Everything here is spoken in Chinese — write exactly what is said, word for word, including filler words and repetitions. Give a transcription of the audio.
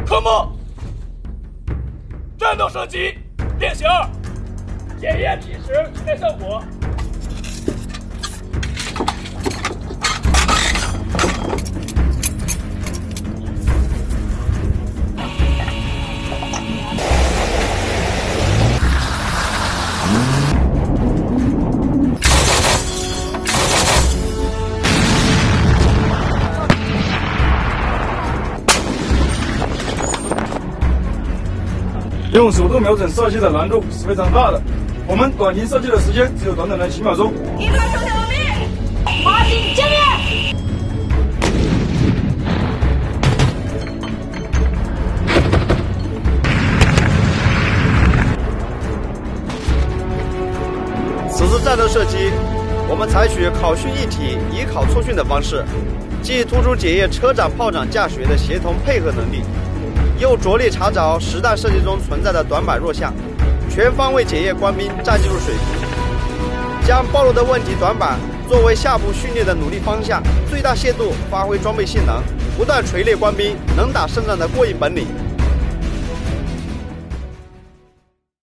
科目：战斗射击练习二，检验体时训练效果。 用手动瞄准射击的难度是非常大的，我们短停射击的时间只有短短的几秒钟。 一排手脚完毕，马警见面。 此次战斗射击，我们采取考训一体、以考促训的方式，既突出检验车长、炮长驾驶员的协同配合能力，又着力查找实弹射击中存在的短板弱项，全方位检验官兵战技术水平，将暴露的问题短板作为下步训练的努力方向，最大限度发挥装备性能，不断锤炼官兵能打胜仗的过硬本领。